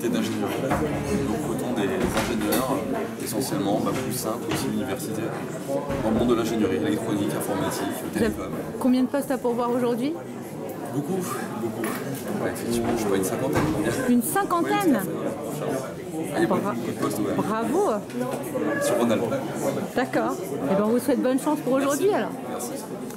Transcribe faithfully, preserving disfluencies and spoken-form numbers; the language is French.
faculté d'ingénierie. Donc autant des ingénieurs, essentiellement, bah, plus simples, aussi universitaires, dans le monde de l'ingénierie, électronique, informatique, télécom. Combien de postes à pourvoir aujourd'hui? Beaucoup, beaucoup. Ouais, effectivement, je suis pas une cinquantaine. Une cinquantaine? Oui, il y a beaucoup, beaucoup de postes, ouais. Bravo. Sur Rhône-Alpes. D'accord. Et ben on vous souhaite bonne chance pour aujourd'hui alors. Merci.